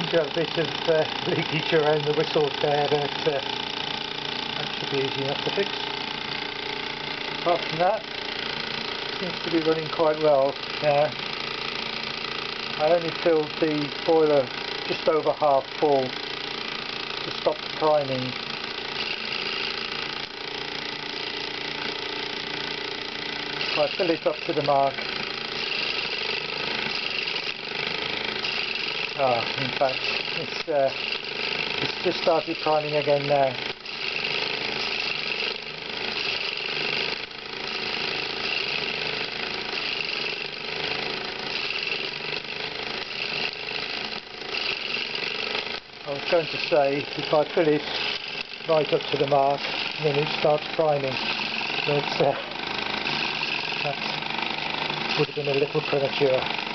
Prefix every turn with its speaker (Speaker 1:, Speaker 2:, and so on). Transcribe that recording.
Speaker 1: seem to have a bit of leakage around the whistles there, but that should be easy enough to fix. Apart from that, seems to be running quite well. I only filled the boiler just over half full to stop the priming. If I fill it up to the mark, in fact it's just started priming again now. I was going to say, if I fill it right up to the mark, then it starts priming, but that would have been a little premature.